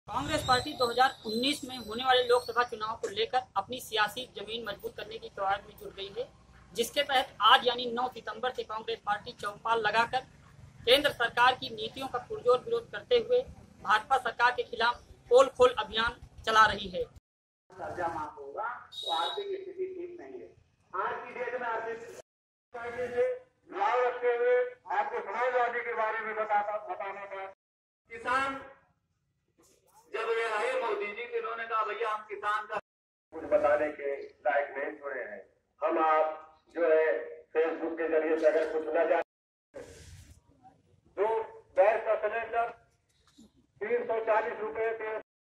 Congress party 2019 में होने वाले लोकसभा चुनाव को लेकर अपनी सियासी जमीन मजबूत करने की कवायद में जुट गई है, जिसके तहत आज यानी 9 सितंबर से कांग्रेस पार्टी चौपाल लगाकर केंद्र सरकार की नीतियों का पुरजोर विरोध करते हुए भाजपा सरकार के खिलाफ पोल खोल अभियान चला रही है। कर्जा माफ होगा तो आर्थिक स्थिति ठीक नहीं है। आज की डेट में आर्थिक से लाभ रखते हुए आपको समाजवादी के बारे में बताना था। किसान जब ये आए मोदी जी तो इन्होंने कहा भैया हम किसान का कुछ बताने के लायक नहीं छोड़े हैं। हम आप जो है फेसबुक के जरिए से अगर कुछ न जाने जो गैस का सिलेंडर 340 रुपए के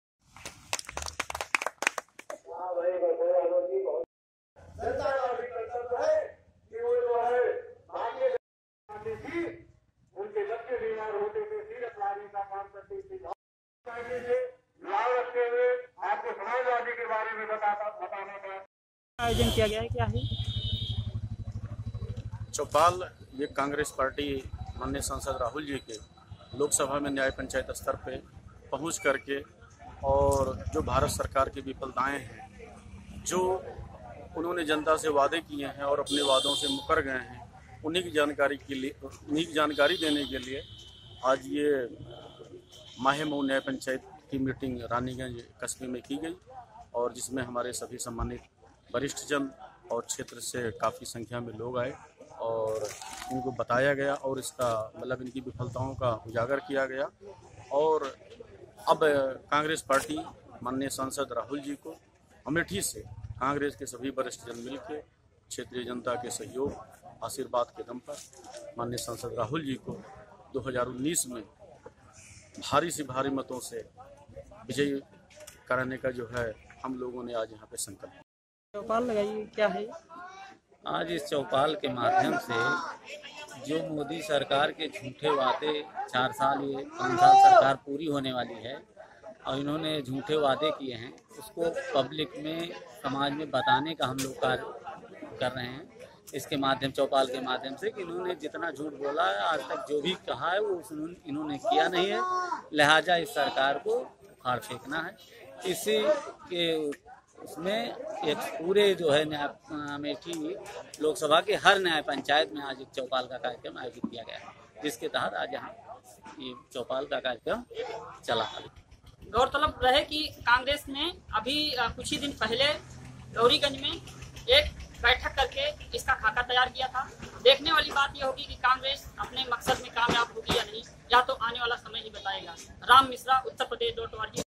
उनके बच्चे बीमार होते थे, सीरत लाने का काम करती थी। लाभ रखते हुए आपको समाजवादी के बारे में बताना था। आयोजन किया गया है, क्या है चौपाल? ये कांग्रेस पार्टी माननीय सांसद राहुल जी के लोकसभा में न्याय पंचायत स्तर पे पहुंच करके और जो भारत सरकार की विफलताएं हैं, जो उन्होंने जनता से वादे किए हैं और अपने वादों से मुकर गए हैं, उन्हीं की जानकारी देने के लिए आज ये माहे-मऊ न्याय पंचायत की मीटिंग रानीगंज कस्बे में की गई और जिसमें हमारे सभी सम्मानित वरिष्ठ जन और क्षेत्र से काफ़ी संख्या में लोग आए और इनको बताया गया और इसका मतलब इनकी विफलताओं का उजागर किया गया। और अब कांग्रेस पार्टी माननीय सांसद राहुल जी को अमेठी से कांग्रेस के सभी वरिष्ठ जन मिलकर क्षेत्रीय जनता के सहयोग आशीर्वाद के दम पर माननीय सांसद राहुल जी को 2019 में भारी से भारी मतों से विजयी कराने का जो है हम लोगों ने आज यहाँ पे संकल्प। चौपाल लगाई, क्या है आज इस चौपाल के माध्यम से जो मोदी सरकार के झूठे वादे 4 साल ये 5 साल सरकार पूरी होने वाली है और इन्होंने झूठे वादे किए हैं उसको पब्लिक में समाज में बताने का हम लोग कार्य कर रहे हैं। इसके माध्यम चौपाल के माध्यम से कि इन्होंने जितना झूठ बोला है आज तक जो भी कहा है वो इन्होंने किया नहीं है, लिहाजा इस सरकार को उखाड़ फेंकना है। इसी के उसमें एक पूरे जो है अमेठी लोकसभा के हर न्याय पंचायत में आज एक चौपाल का कार्यक्रम आयोजित किया गया है, जिसके तहत आज यहाँ ये चौपाल का कार्यक्रम चला। गौरतलब रहे कि कांग्रेस ने अभी कुछ ही दिन पहले गौरीगंज में एक बैठक करके इसका खाका तैयार किया था। देखने वाली बात यह होगी कि कांग्रेस अपने मकसद में कामयाब होगी या नहीं, या तो आने वाला समय ही बताएगा। राम मिश्रा, उत्तर प्रदेश.org।